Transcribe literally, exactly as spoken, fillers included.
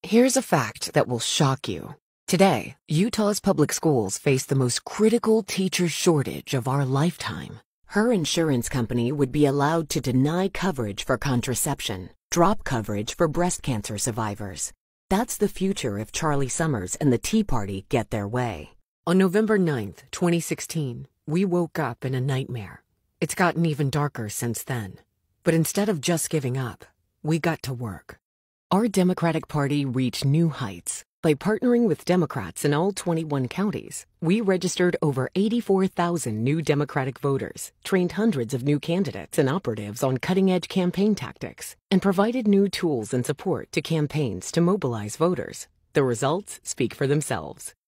Here's a fact that will shock you. Today, Utah's public schools face the most critical teacher shortage of our lifetime. Her insurance company would be allowed to deny coverage for contraception, drop coverage for breast cancer survivors. That's the future if Charlie Summers and the Tea Party get their way. On November ninth, twenty sixteen, we woke up in a nightmare. It's gotten even darker since then. But instead of just giving up, we got to work. Our Democratic Party reached new heights. By partnering with Democrats in all twenty-one counties, we registered over eighty-four thousand new Democratic voters, trained hundreds of new candidates and operatives on cutting-edge campaign tactics, and provided new tools and support to campaigns to mobilize voters. The results speak for themselves.